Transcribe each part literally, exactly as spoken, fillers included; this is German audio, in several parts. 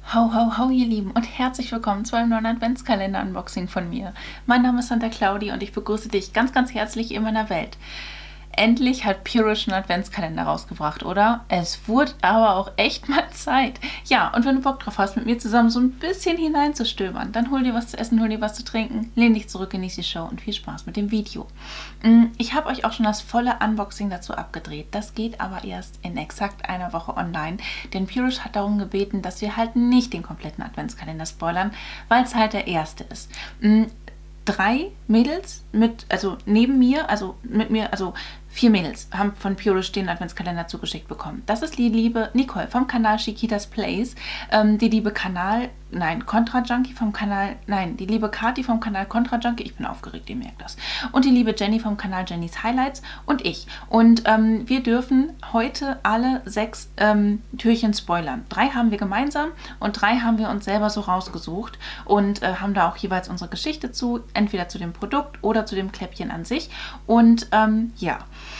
Ho, ho, ho, ihr Lieben und herzlich willkommen zu einem neuen Adventskalender-Unboxing von mir. Mein Name ist Santa Claudi und ich begrüße dich ganz, ganz herzlich in meiner Welt. Endlich hat Purish einen Adventskalender rausgebracht, oder? Es wurde aber auch echt mal Zeit. Ja, und wenn du Bock drauf hast, mit mir zusammen so ein bisschen hineinzustöbern, dann hol dir was zu essen, hol dir was zu trinken, lehn dich zurück, genieß die Show und viel Spaß mit dem Video. Ich habe euch auch schon das volle Unboxing dazu abgedreht. Das geht aber erst in exakt einer Woche online, denn Purish hat darum gebeten, dass wir halt nicht den kompletten Adventskalender spoilern, weil es halt der erste ist. Drei Mädels mit, also neben mir, also mit mir, also vier Mädels haben von Purish den Adventskalender zugeschickt bekommen. Das ist die liebe Nicole vom Kanal Chiquitas Plays, ähm, die liebe Kanal, nein, Contra Junkie vom Kanal, nein, die liebe Kati vom Kanal Contra Junkie, ich bin aufgeregt, ihr merkt das, und die liebe Jenny vom Kanal Jennys Highlights und ich. Und ähm, wir dürfen heute alle sechs ähm, Türchen spoilern. Drei haben wir gemeinsam und drei haben wir uns selber so rausgesucht und äh, haben da auch jeweils unsere Geschichte zu, entweder zu dem Produkt oder zu dem Kläppchen an sich. Und ähm, ja,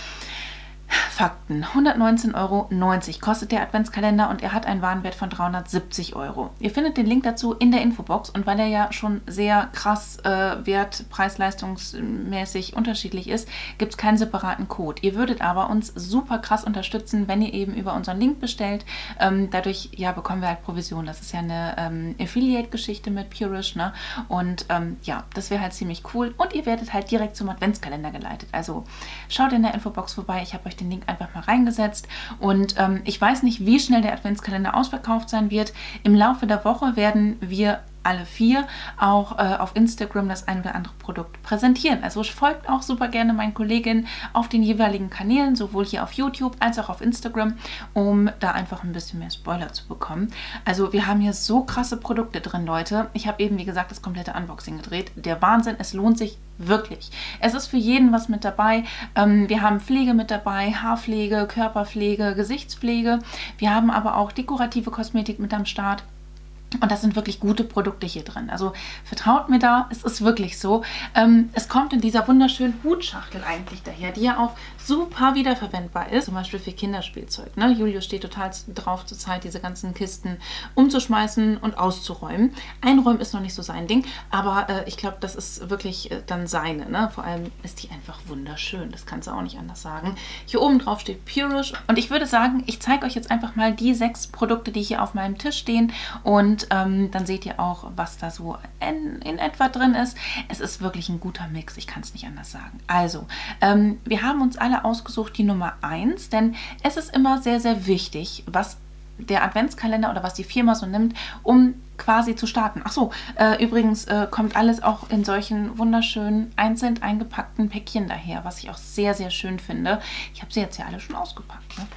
Fakten. hundertneunzehn Euro neunzig kostet der Adventskalender und er hat einen Warenwert von dreihundertsiebzig Euro. Ihr findet den Link dazu in der Infobox und weil er ja schon sehr krass äh, wert-, preis-leistungsmäßig unterschiedlich ist, gibt es keinen separaten Code. Ihr würdet aber uns super krass unterstützen, wenn ihr eben über unseren Link bestellt. Ähm, dadurch ja, bekommen wir halt Provision. Das ist ja eine ähm, Affiliate-Geschichte mit Purish, ne? Und ähm, ja, das wäre halt ziemlich cool. Und ihr werdet halt direkt zum Adventskalender geleitet. Also schaut in der Infobox vorbei. Ich habe euch den Link einfach mal reingesetzt und ähm, ich weiß nicht, wie schnell der Adventskalender ausverkauft sein wird. Im Laufe der Woche werden wir alle vier auch äh, auf Instagram das ein oder andere Produkt präsentieren. Also folgt auch super gerne meinen Kolleginnen auf den jeweiligen Kanälen, sowohl hier auf YouTube als auch auf Instagram, um da einfach ein bisschen mehr Spoiler zu bekommen. Also wir haben hier so krasse Produkte drin, Leute. Ich habe eben, wie gesagt, das komplette Unboxing gedreht. Der Wahnsinn, es lohnt sich wirklich. Es ist für jeden was mit dabei. Ähm, wir haben Pflege mit dabei, Haarpflege, Körperpflege, Gesichtspflege. Wir haben aber auch dekorative Kosmetik mit am Start. Und das sind wirklich gute Produkte hier drin. Also vertraut mir da, es ist wirklich so. Ähm, es kommt in dieser wunderschönen Hutschachtel eigentlich daher, die ja auch super wiederverwendbar ist. Zum Beispiel für Kinderspielzeug. Ne? Julius steht total drauf zur Zeit, diese ganzen Kisten umzuschmeißen und auszuräumen. Einräumen ist noch nicht so sein Ding, aber äh, ich glaube, das ist wirklich äh, dann seine. Ne? Vor allem ist die einfach wunderschön. Das kannst du auch nicht anders sagen. Hier oben drauf steht Purish. Und ich würde sagen, ich zeige euch jetzt einfach mal die sechs Produkte, die hier auf meinem Tisch stehen. Und ähm, dann seht ihr auch, was da so in, in etwa drin ist. Es ist wirklich ein guter Mix, ich kann es nicht anders sagen. Also, ähm, wir haben uns alle ausgesucht die Nummer eins, denn es ist immer sehr, sehr wichtig, was der Adventskalender oder was die Firma so nimmt, um quasi zu starten. Ach so, äh, übrigens äh, kommt alles auch in solchen wunderschönen, einzeln eingepackten Päckchen daher, was ich auch sehr, sehr schön finde. Ich habe sie jetzt ja alle schon ausgepackt. Ne?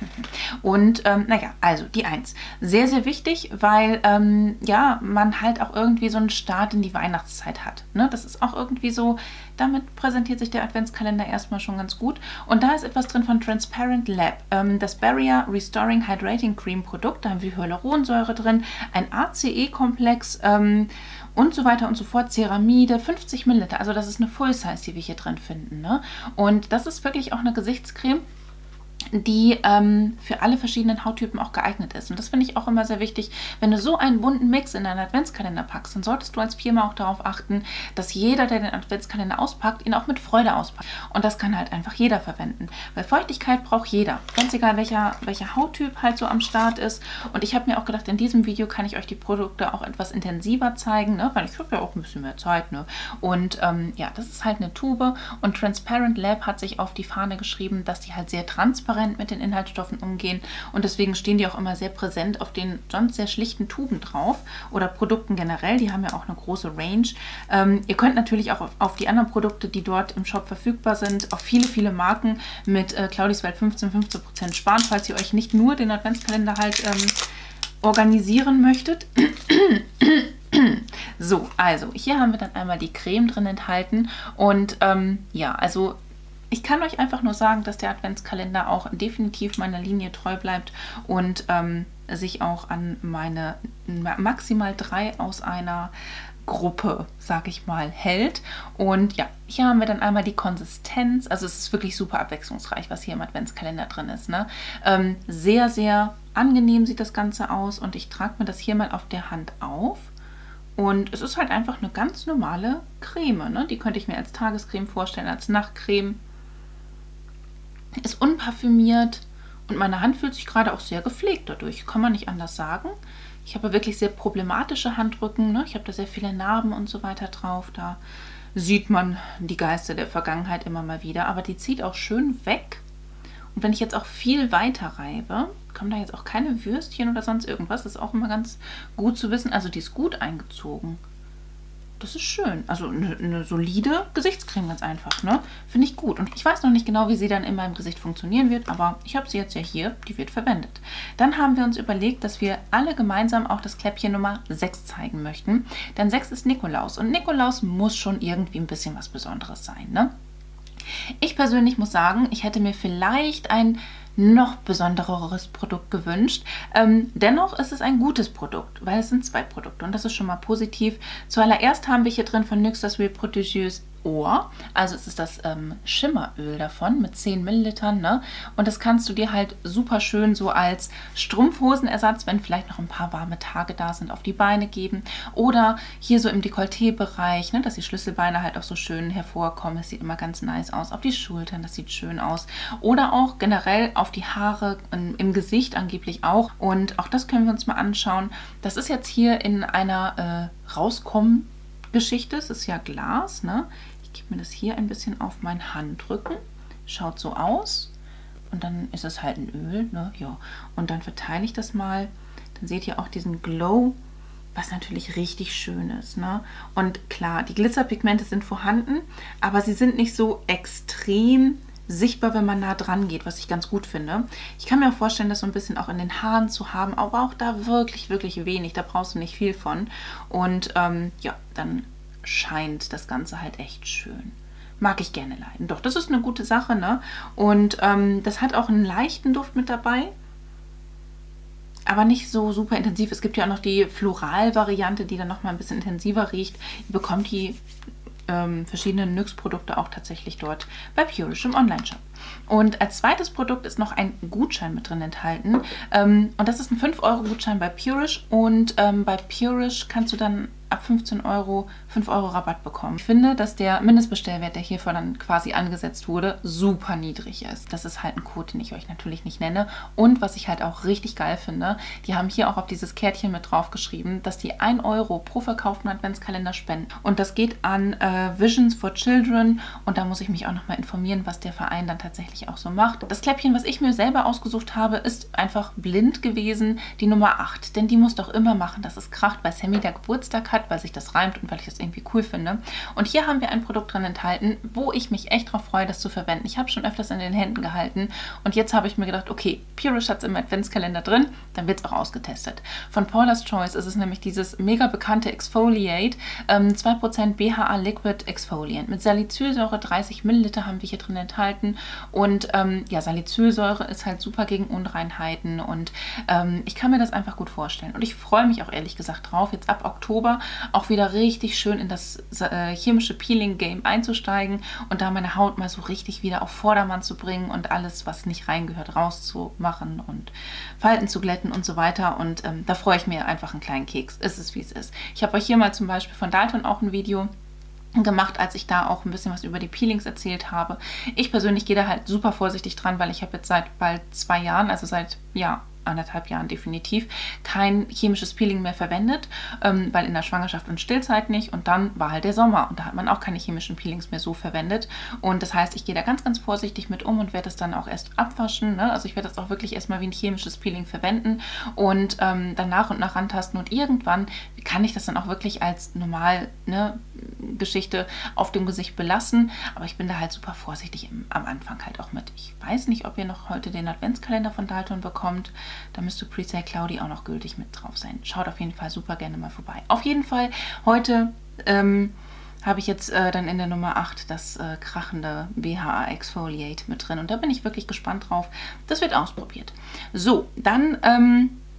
Und ähm, naja, also die eins. Sehr, sehr wichtig, weil ähm, ja, man halt auch irgendwie so einen Start in die Weihnachtszeit hat. Ne? Das ist auch irgendwie so, damit präsentiert sich der Adventskalender erstmal schon ganz gut. Und da ist etwas drin von Transparent Lab. Ähm, das Barrier Restoring Hydrating Cream Produkt, da haben wir Hyaluronsäure drin, ein A C E-Komplex, Ähm, und so weiter und so fort, Ceramide, fünfzig Milliliter, also das ist eine Full-Size, die wir hier drin finden. Ne? Und das ist wirklich auch eine Gesichtscreme, die ähm, für alle verschiedenen Hauttypen auch geeignet ist. Und das finde ich auch immer sehr wichtig. Wenn du so einen bunten Mix in deinen Adventskalender packst, dann solltest du als Firma auch darauf achten, dass jeder, der den Adventskalender auspackt, ihn auch mit Freude auspackt. Und das kann halt einfach jeder verwenden. Weil Feuchtigkeit braucht jeder. Ganz egal, welcher, welcher Hauttyp halt so am Start ist. Und ich habe mir auch gedacht, in diesem Video kann ich euch die Produkte auch etwas intensiver zeigen, ne? Weil ich habe ja auch ein bisschen mehr Zeit. Ne? Und ähm, ja, das ist halt eine Tube. Und Transparent Lab hat sich auf die Fahne geschrieben, dass die halt sehr transparent mit den Inhaltsstoffen umgehen und deswegen stehen die auch immer sehr präsent auf den sonst sehr schlichten Tuben drauf oder Produkten generell, die haben ja auch eine große Range. Ähm, ihr könnt natürlich auch auf, auf die anderen Produkte, die dort im Shop verfügbar sind, auf viele, viele Marken mit äh, Claudis Welt fünfzehn, fünfzehn Prozent sparen, falls ihr euch nicht nur den Adventskalender halt ähm, organisieren möchtet. So, also hier haben wir dann einmal die Creme drin enthalten und ähm, ja, also ich kann euch einfach nur sagen, dass der Adventskalender auch definitiv meiner Linie treu bleibt und ähm, sich auch an meine maximal drei aus einer Gruppe, sag ich mal, hält. Und ja, hier haben wir dann einmal die Konsistenz. Also es ist wirklich super abwechslungsreich, was hier im Adventskalender drin ist. Ne? Ähm, sehr, sehr angenehm sieht das Ganze aus. Und ich trage mir das hier mal auf der Hand auf. Und es ist halt einfach eine ganz normale Creme. Ne? Die könnte ich mir als Tagescreme vorstellen, als Nachtcreme. Ist unparfümiert. Und meine Hand fühlt sich gerade auch sehr gepflegt dadurch. Kann man nicht anders sagen. Ich habe wirklich sehr problematische Handrücken. Ne? Ich habe da sehr viele Narben und so weiter drauf. Da sieht man die Geister der Vergangenheit immer mal wieder. Aber die zieht auch schön weg. Und wenn ich jetzt auch viel weiter reibe, kommen da jetzt auch keine Würstchen oder sonst irgendwas. Das ist auch immer ganz gut zu wissen. Also die ist gut eingezogen. Das ist schön. Also eine, eine solide Gesichtscreme, ganz einfach. Ne? Finde ich gut. Und ich weiß noch nicht genau, wie sie dann in meinem Gesicht funktionieren wird, aber ich habe sie jetzt ja hier. Die wird verwendet. Dann haben wir uns überlegt, dass wir alle gemeinsam auch das Kläppchen Nummer sechs zeigen möchten. Denn sechs ist Nikolaus. Und Nikolaus muss schon irgendwie ein bisschen was Besonderes sein. Ne? Ich persönlich muss sagen, ich hätte mir vielleicht ein noch besondereres Produkt gewünscht. Ähm, dennoch ist es ein gutes Produkt, weil es sind zwei Produkte und das ist schon mal positiv. Zuallererst haben wir hier drin von N Y X das Huile Prodigieuse Ohr. Also es ist das ähm, Schimmeröl davon mit zehn Millilitern. Ne? Und das kannst du dir halt super schön so als Strumpfhosenersatz, wenn vielleicht noch ein paar warme Tage da sind, auf die Beine geben. Oder hier so im Dekolleté-Bereich, ne? Dass die Schlüsselbeine halt auch so schön hervorkommen. Das sieht immer ganz nice aus. Auf die Schultern, das sieht schön aus. Oder auch generell auf die Haare, in, im Gesicht angeblich auch. Und auch das können wir uns mal anschauen. Das ist jetzt hier in einer äh, rauskommen Geschichte. Es ist ja Glas, ne? Ich gebe mir das hier ein bisschen auf meinen Handrücken. Schaut so aus. Und dann ist es halt ein Öl, ne? Ja. Und dann verteile ich das mal. Dann seht ihr auch diesen Glow, was natürlich richtig schön ist, ne? Und klar, die Glitzerpigmente sind vorhanden, aber sie sind nicht so extrem sichtbar, wenn man nah dran geht, was ich ganz gut finde. Ich kann mir auch vorstellen, das so ein bisschen auch in den Haaren zu haben, aber auch da wirklich, wirklich wenig. Da brauchst du nicht viel von. Und ähm, ja, dann scheint das Ganze halt echt schön. Mag ich gerne leiden. Doch, das ist eine gute Sache, ne? Und ähm, das hat auch einen leichten Duft mit dabei. Aber nicht so super intensiv. Es gibt ja auch noch die Floral-Variante, die dann noch mal ein bisschen intensiver riecht. Ihr bekommt die ähm, verschiedenen N Y X-Produkte auch tatsächlich dort bei Purish im Online-Shop. Und als zweites Produkt ist noch ein Gutschein mit drin enthalten. Ähm, und das ist ein fünf Euro Gutschein bei Purish. Und ähm, bei Purish kannst du dann ab fünfzehn Euro fünf Euro Rabatt bekommen. Ich finde, dass der Mindestbestellwert, der hierfür dann quasi angesetzt wurde, super niedrig ist. Das ist halt ein Code, den ich euch natürlich nicht nenne. Und was ich halt auch richtig geil finde, die haben hier auch auf dieses Kärtchen mit drauf geschrieben, dass die ein Euro pro verkauften Adventskalender spenden. Und das geht an äh, Visions for Children. Und da muss ich mich auch nochmal informieren, was der Verein dann tatsächlich auch so macht. Das Kläppchen, was ich mir selber ausgesucht habe, ist einfach blind gewesen, die Nummer acht. Denn die muss doch immer machen, dass es kracht, weil Sammy der Geburtstag hat, weil sich das reimt und weil ich das irgendwie cool finde. Und hier haben wir ein Produkt drin enthalten, wo ich mich echt drauf freue, das zu verwenden. Ich habe schon öfters in den Händen gehalten und jetzt habe ich mir gedacht, okay, Purish hat es im Adventskalender drin, dann wird es auch ausgetestet. Von Paula's Choice ist es nämlich dieses mega bekannte Exfoliate, ähm, zwei Prozent B H A Liquid Exfoliant. Mit Salicylsäure, dreißig Milliliter haben wir hier drin enthalten und ähm, ja, Salicylsäure ist halt super gegen Unreinheiten und ähm, ich kann mir das einfach gut vorstellen. Und ich freue mich auch ehrlich gesagt drauf, jetzt ab Oktober auch wieder richtig schön in das äh, chemische Peeling-Game einzusteigen und da meine Haut mal so richtig wieder auf Vordermann zu bringen und alles, was nicht reingehört, rauszumachen und Falten zu glätten und so weiter. Und ähm, da freue ich mir einfach einen kleinen Keks. Es ist, wie es ist. Ich habe euch hier mal zum Beispiel von Dalton auch ein Video gemacht, als ich da auch ein bisschen was über die Peelings erzählt habe. Ich persönlich gehe da halt super vorsichtig dran, weil ich habe jetzt seit bald zwei Jahren, also seit, ja, anderthalb Jahren definitiv, kein chemisches Peeling mehr verwendet, ähm, weil in der Schwangerschaft und Stillzeit nicht und dann war halt der Sommer und da hat man auch keine chemischen Peelings mehr so verwendet und das heißt, ich gehe da ganz, ganz vorsichtig mit um und werde es dann auch erst abwaschen, ne? Also ich werde das auch wirklich erstmal wie ein chemisches Peeling verwenden und ähm, dann nach und nach rantasten und irgendwann kann ich das dann auch wirklich als normal, ne, Geschichte auf dem Gesicht belassen, aber ich bin da halt super vorsichtig im, am Anfang halt auch mit. Ich weiß nicht, ob ihr noch heute den Adventskalender von Dalton bekommt. Da müsste Presale Cloudy auch noch gültig mit drauf sein. Schaut auf jeden Fall super gerne mal vorbei. Auf jeden Fall heute ähm, habe ich jetzt äh, dann in der Nummer acht das äh, krachende B H A Exfoliate mit drin. Und da bin ich wirklich gespannt drauf. Das wird ausprobiert. So, dann ähm,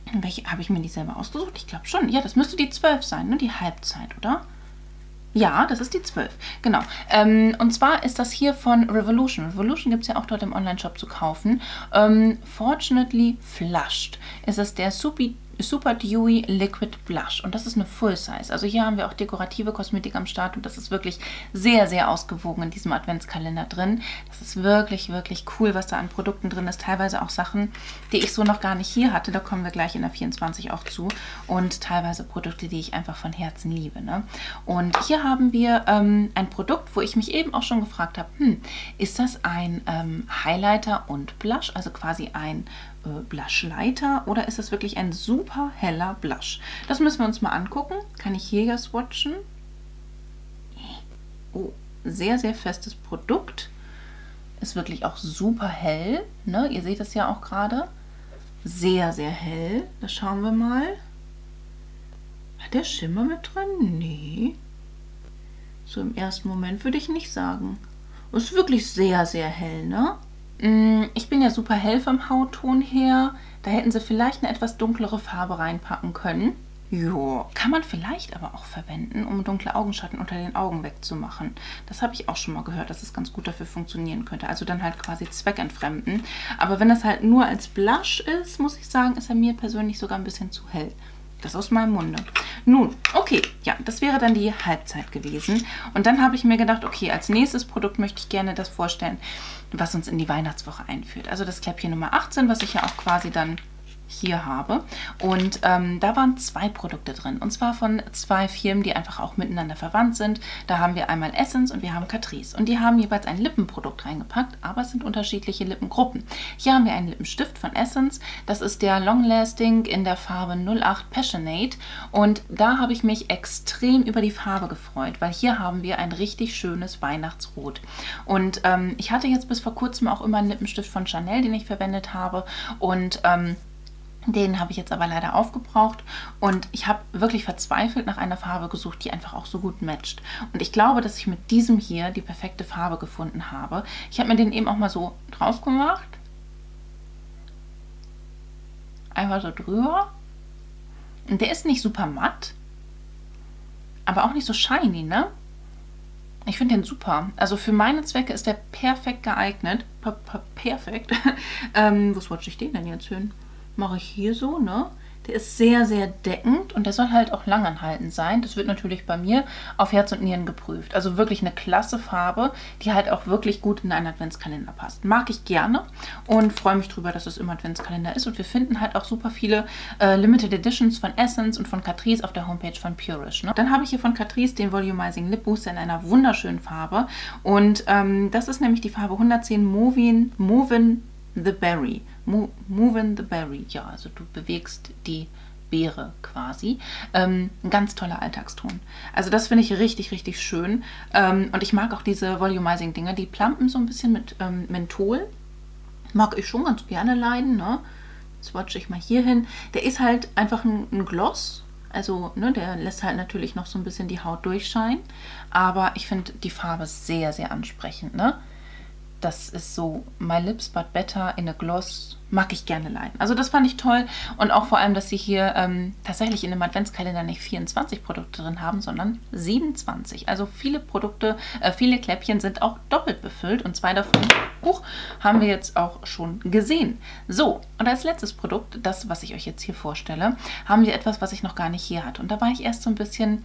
Welche habe ich mir die selber ausgesucht? Ich glaube schon. Ja, das müsste die zwölf sein, ne? Die Halbzeit, oder? Ja, das ist die zwölf, genau. Ähm, und zwar ist das hier von Revolution. Revolution gibt es ja auch dort im Online-Shop zu kaufen. Ähm, Fortunately Flushed ist es der Super, Super Dewy Liquid Blush. Und das ist eine Full Size. Also hier haben wir auch dekorative Kosmetik am Start. Und das ist wirklich sehr, sehr ausgewogen in diesem Adventskalender drin. Das ist wirklich, wirklich cool, was da an Produkten drin ist. Teilweise auch Sachen, die ich so noch gar nicht hier hatte. Da kommen wir gleich in der vierundzwanzig auch zu. Und teilweise Produkte, die ich einfach von Herzen liebe. Ne? Und hier haben wir ähm, ein Produkt, wo ich mich eben auch schon gefragt habe, hm, ist das ein ähm, Highlighter und Blush, also quasi ein äh, Blushlighter, oder ist das wirklich ein super heller Blush? Das müssen wir uns mal angucken. Kann ich hier ja swatchen. Oh, sehr, sehr festes Produkt. Ist wirklich auch super hell. Ne? Ihr seht das ja auch gerade. Sehr, sehr hell. Das schauen wir mal. Hat der Schimmer mit drin? Nee. So im ersten Moment würde ich nicht sagen. Ist wirklich sehr, sehr hell, ne? Ich bin ja super hell vom Hautton her. Da hätten sie vielleicht eine etwas dunklere Farbe reinpacken können. Ja, kann man vielleicht aber auch verwenden, um dunkle Augenschatten unter den Augen wegzumachen. Das habe ich auch schon mal gehört, dass es ganz gut dafür funktionieren könnte. Also dann halt quasi zweckentfremden. Aber wenn das halt nur als Blush ist, muss ich sagen, ist er mir persönlich sogar ein bisschen zu hell. Das aus meinem Munde. Nun, okay, ja, das wäre dann die Halbzeit gewesen. Und dann habe ich mir gedacht, okay, als nächstes Produkt möchte ich gerne das vorstellen, was uns in die Weihnachtswoche einführt. Also das Kläppchen Nummer achtzehn, was ich ja auch quasi dann hier habe. Und ähm, da waren zwei Produkte drin. Und zwar von zwei Firmen, die einfach auch miteinander verwandt sind. Da haben wir einmal Essence und wir haben Catrice. Und die haben jeweils ein Lippenprodukt reingepackt, aber es sind unterschiedliche Lippengruppen. Hier haben wir einen Lippenstift von Essence. Das ist der Long Lasting in der Farbe null acht Passionate. Und da habe ich mich extrem über die Farbe gefreut, weil hier haben wir ein richtig schönes Weihnachtsrot. Und ähm, ich hatte jetzt bis vor kurzem auch immer einen Lippenstift von Chanel, den ich verwendet habe. Und ähm, den habe ich jetzt aber leider aufgebraucht und ich habe wirklich verzweifelt nach einer Farbe gesucht, die einfach auch so gut matcht. Und ich glaube, dass ich mit diesem hier die perfekte Farbe gefunden habe. Ich habe mir den eben auch mal so drauf gemacht. Einfach so drüber. Und der ist nicht super matt, aber auch nicht so shiny, ne? Ich finde den super. Also für meine Zwecke ist der perfekt geeignet. Per per perfekt. ähm, wo swatche ich den denn jetzt hin? Mache ich hier so, ne? Der ist sehr, sehr deckend und der soll halt auch langanhaltend sein. Das wird natürlich bei mir auf Herz und Nieren geprüft. Also wirklich eine klasse Farbe, die halt auch wirklich gut in einen Adventskalender passt. Mag ich gerne und freue mich drüber, dass es im Adventskalender ist. Und wir finden halt auch super viele äh, Limited Editions von Essence und von Catrice auf der Homepage von Purish. Ne? Dann habe ich hier von Catrice den Volumizing Lip Booster in einer wunderschönen Farbe. Und ähm, das ist nämlich die Farbe hundertzehn Movin, Movin the Berry. Mo Movin the Berry. Ja, also du bewegst die Beere quasi. Ähm, ein ganz toller Alltagston. Also das finde ich richtig, richtig schön. Ähm, und ich mag auch diese Volumizing-Dinger. Die plumpen so ein bisschen mit ähm, Menthol. Mag ich schon ganz gerne leiden. Ne? Swatche ich mal hier hin. Der ist halt einfach ein, ein Gloss. Also ne, der lässt halt natürlich noch so ein bisschen die Haut durchscheinen. Aber ich finde die Farbe sehr, sehr ansprechend. Ne? Das ist so My Lips But Better in a Gloss. Mag ich gerne leiden. Also das fand ich toll. Und auch vor allem, dass sie hier ähm, tatsächlich in dem Adventskalender nicht vierundzwanzig Produkte drin haben, sondern siebenundzwanzig. Also viele Produkte, äh, viele Kläppchen sind auch doppelt befüllt. Und zwei davon huch, haben wir jetzt auch schon gesehen. So, und als letztes Produkt, das, was ich euch jetzt hier vorstelle, haben wir etwas, was ich noch gar nicht hier hatte. Und da war ich erst so ein bisschen...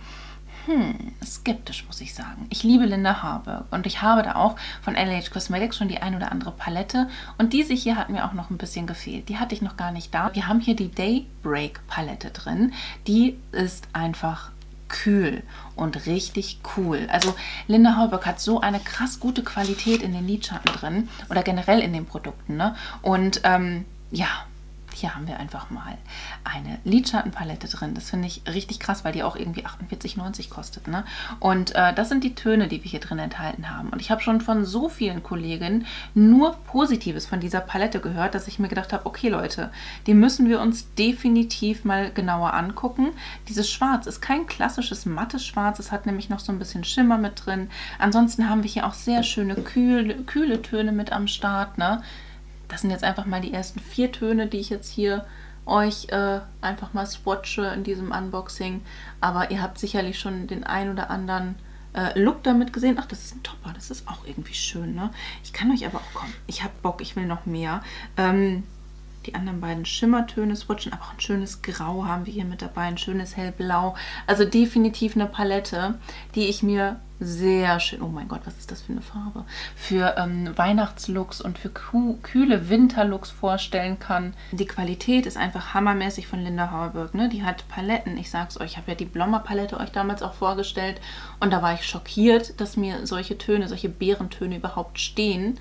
Hm, skeptisch, muss ich sagen. Ich liebe Linda Harburg und ich habe da auch von L H Cosmetics schon die ein oder andere Palette und diese hier hat mir auch noch ein bisschen gefehlt. Die hatte ich noch gar nicht da. Wir haben hier die Daybreak Palette drin. Die ist einfach kühl und richtig cool. Also Linda Harburg hat so eine krass gute Qualität in den Lidschatten drin oder generell in den Produkten, ne? Und ähm, ja, hier haben wir einfach mal eine Lidschattenpalette drin. Das finde ich richtig krass, weil die auch irgendwie achtundvierzig neunzig kostet. Ne? Und äh, das sind die Töne, die wir hier drin enthalten haben. Und ich habe schon von so vielen Kolleginnen nur Positives von dieser Palette gehört, dass ich mir gedacht habe, okay Leute, die müssen wir uns definitiv mal genauer angucken. Dieses Schwarz ist kein klassisches mattes Schwarz. Es hat nämlich noch so ein bisschen Schimmer mit drin. Ansonsten haben wir hier auch sehr schöne kühle, kühle Töne mit am Start. Ne? Das sind jetzt einfach mal die ersten vier Töne, die ich jetzt hier euch äh, einfach mal swatche in diesem Unboxing. Aber ihr habt sicherlich schon den ein oder anderen äh, Look damit gesehen. Ach, das ist ein Topper, das ist auch irgendwie schön, ne? Ich kann euch aber auch, komm, ich habe Bock, ich will noch mehr. Ähm, die anderen beiden Schimmertöne swatchen, aber auch ein schönes Grau haben wir hier mit dabei, ein schönes Hellblau. Also definitiv eine Palette, die ich mir sehr schön, oh mein Gott, was ist das für eine Farbe, für ähm, Weihnachtslooks und für kühle Winterlooks vorstellen kann. Die Qualität ist einfach hammermäßig von Linda Hauerberg, ne? Die hat Paletten, ich sag's euch, ich habe ja die Blommer Palette euch damals auch vorgestellt und da war ich schockiert, dass mir solche Töne, solche Beerentöne überhaupt stehen.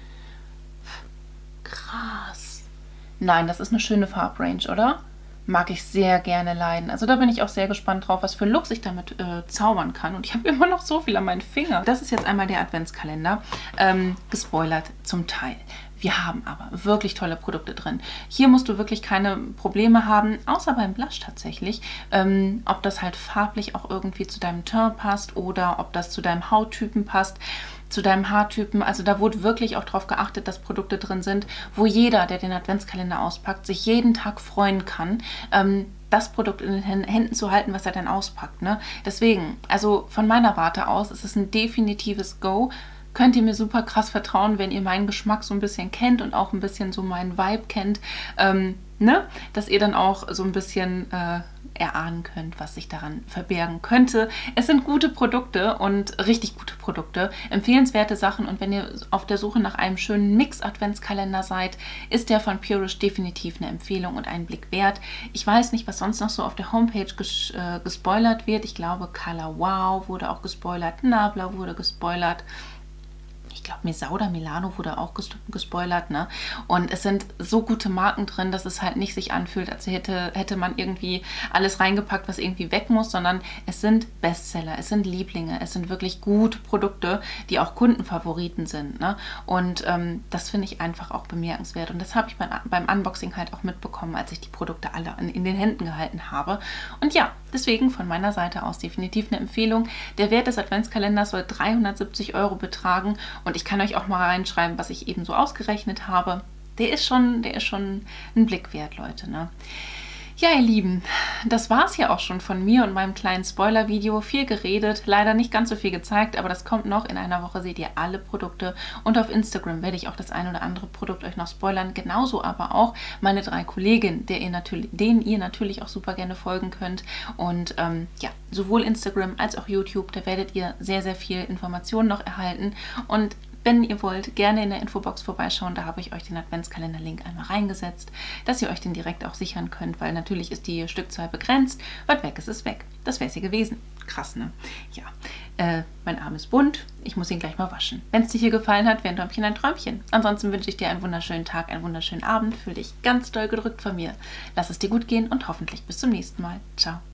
Krass. Nein, das ist eine schöne Farbrange, oder? Mag ich sehr gerne leiden. Also da bin ich auch sehr gespannt drauf, was für Looks ich damit äh, zaubern kann. Und ich habe immer noch so viel an meinen Fingern. Das ist jetzt einmal der Adventskalender. Ähm, gespoilert zum Teil. Wir haben aber wirklich tolle Produkte drin. Hier musst du wirklich keine Probleme haben, außer beim Blush tatsächlich, ähm, ob das halt farblich auch irgendwie zu deinem Teint passt oder ob das zu deinem Hauttypen passt, zu deinem Haartypen. Also da wurde wirklich auch darauf geachtet, dass Produkte drin sind, wo jeder, der den Adventskalender auspackt, sich jeden Tag freuen kann, ähm, das Produkt in den Händen zu halten, was er dann auspackt, ne? Deswegen, also von meiner Warte aus ist es ein definitives Go. Könnt ihr mir super krass vertrauen, wenn ihr meinen Geschmack so ein bisschen kennt und auch ein bisschen so meinen Vibe kennt, ähm, ne? Dass ihr dann auch so ein bisschen äh, erahnen könnt, was sich daran verbergen könnte. Es sind gute Produkte und richtig gute Produkte, empfehlenswerte Sachen und wenn ihr auf der Suche nach einem schönen Mix-Adventskalender seid, ist der von Purish definitiv eine Empfehlung und einen Blick wert. Ich weiß nicht, was sonst noch so auf der Homepage ges äh, gespoilert wird. Ich glaube, Color Wow wurde auch gespoilert, Nabla wurde gespoilert. Ich glaube, Mesauda Milano wurde auch ges gespoilert, ne? Und es sind so gute Marken drin, dass es halt nicht sich anfühlt, als hätte, hätte man irgendwie alles reingepackt, was irgendwie weg muss, sondern es sind Bestseller, es sind Lieblinge, es sind wirklich gute Produkte, die auch Kundenfavoriten sind, ne? Und ähm, das finde ich einfach auch bemerkenswert. Und das habe ich beim, beim Unboxing halt auch mitbekommen, als ich die Produkte alle in, in den Händen gehalten habe. Und ja, deswegen von meiner Seite aus definitiv eine Empfehlung. Der Wert des Adventskalenders soll dreihundertsiebzig Euro betragen und ich kann euch auch mal reinschreiben, was ich eben so ausgerechnet habe. Der ist schon, der ist schon ein Blick wert, Leute, ne? Ja, ihr Lieben, das war es ja auch schon von mir und meinem kleinen Spoiler-Video. Viel geredet, leider nicht ganz so viel gezeigt, aber das kommt noch. In einer Woche seht ihr alle Produkte und auf Instagram werde ich auch das ein oder andere Produkt euch noch spoilern. Genauso aber auch meine drei Kolleginnen, der ihr natürlich, denen ihr natürlich auch super gerne folgen könnt. Und ähm, ja, sowohl Instagram als auch YouTube, da werdet ihr sehr, sehr viel Informationen noch erhalten. Und wenn ihr wollt, gerne in der Infobox vorbeischauen. Da habe ich euch den Adventskalender-Link einmal reingesetzt, dass ihr euch den direkt auch sichern könnt, weil natürlich ist die Stückzahl begrenzt. Was weg ist, ist weg. Das wäre es hier gewesen. Krass, ne? Ja, äh, mein Arm ist bunt. Ich muss ihn gleich mal waschen. Wenn es dir hier gefallen hat, wäre ein Däumchen ein Träumchen. Ansonsten wünsche ich dir einen wunderschönen Tag, einen wunderschönen Abend. Fühl dich ganz doll gedrückt von mir. Lass es dir gut gehen und hoffentlich bis zum nächsten Mal. Ciao.